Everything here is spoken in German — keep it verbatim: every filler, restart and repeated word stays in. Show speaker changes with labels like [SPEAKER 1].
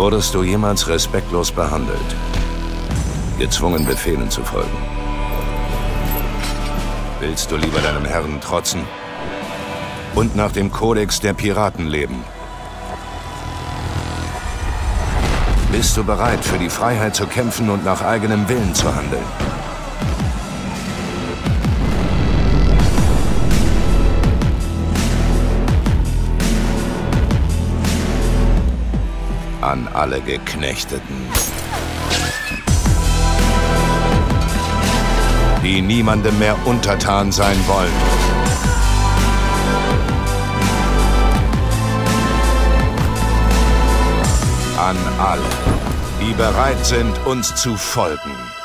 [SPEAKER 1] Wurdest du jemals respektlos behandelt? Gezwungen, Befehlen zu folgen? Willst du lieber deinem Herrn trotzen und nach dem Kodex der Piraten leben? Bist du bereit, für die Freiheit zu kämpfen und nach eigenem Willen zu handeln? An alle Geknechteten, die niemandem mehr untertan sein wollen. An alle, die bereit sind, uns zu folgen.